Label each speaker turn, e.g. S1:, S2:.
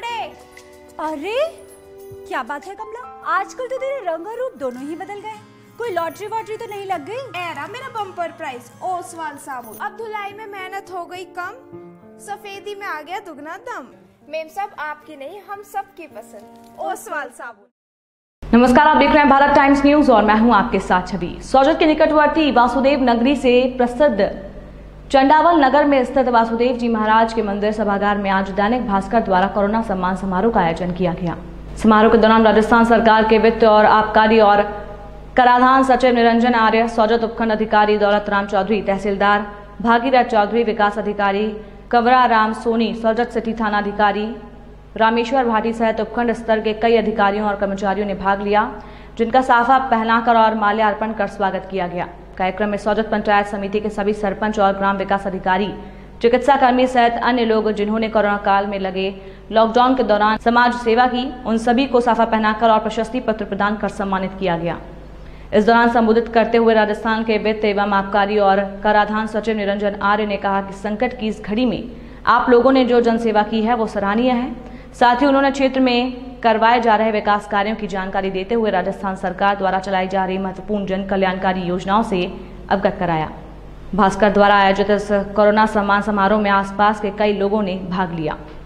S1: पड़े।
S2: अरे क्या बात है कमला, आजकल तो तेरे रंग और रूप दोनों ही बदल गए। कोई लॉटरी वॉटरी तो नहीं लग गई?
S1: एरा मेरा बम्पर प्राइस ओसवाल साबुन। अब धुलाई में मेहनत हो गई कम, सफेदी में आ गया दुगना दम। मेम साहब आपकी नहीं हम सबकी पसंद ओसवाल साबुन।
S3: नमस्कार, आप देख रहे हैं भारत टाइम्स न्यूज और मैं हूं आपके साथ छवि। सौजत के निकटवर्ती वासुदेव नगरी से प्रसिद्ध चंडावल नगर में स्थित वासुदेव जी महाराज के मंदिर सभागार में आज दैनिक भास्कर द्वारा कोरोना सम्मान समारोह का आयोजन किया गया। समारोह के दौरान राजस्थान सरकार के वित्त और आबकारी और कराधान सचिव निरंजन आर्य, सौजत उपखंड अधिकारी दौलत राम चौधरी, तहसीलदार भागीरथ चौधरी, विकास अधिकारी कंवरा राम सोनी, सौजत सिटी थाना अधिकारी रामेश्वर भाटी सहित उपखंड स्तर के कई अधिकारियों और कर्मचारियों ने भाग लिया, जिनका साफा पहनाकर और माल्यार्पण कर स्वागत किया गया। कार्यक्रम में सौजत पंचायत समिति के सभी सरपंच और ग्राम विकास अधिकारी, चिकित्सा कर्मी सहित अन्य लोग जिन्होंने कोरोना काल में लगे लॉकडाउन के दौरान समाज सेवा की, उन सभी को साफा पहनाकर और प्रशस्ति पत्र प्रदान कर सम्मानित किया गया। इस दौरान संबोधित करते हुए राजस्थान के वित्त एवं आबकारी और कराधान सचिव निरंजन आर्य ने कहा कि संकट की इस घड़ी में आप लोगों ने जो जनसेवा की है वो सराहनीय है। साथ ही उन्होंने क्षेत्र में करवाए जा रहे विकास कार्यों की जानकारी देते हुए राजस्थान सरकार द्वारा चलाई जा रही महत्वपूर्ण जन कल्याणकारी योजनाओं से अवगत कराया। भास्कर द्वारा आयोजित इस कोरोना सम्मान समारोह में आसपास के कई लोगों ने भाग लिया।